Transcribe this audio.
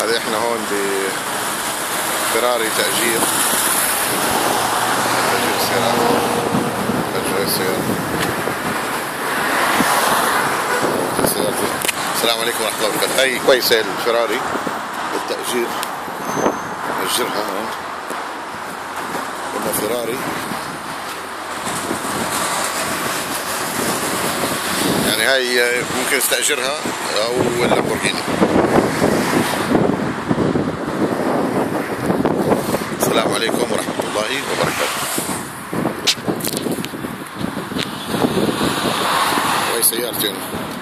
هذه احنا هون بفراري تأجير السيارات. السلام عليكم ورحمة الله وبركاته. هاي كويسة الفراري بالتأجير، نأجرها هون. قلنا فراري يعني هاي ممكن استأجرها أو اللامبورغيني. السلام عليكم ورحمة الله وبركاته. وهي سيارتين.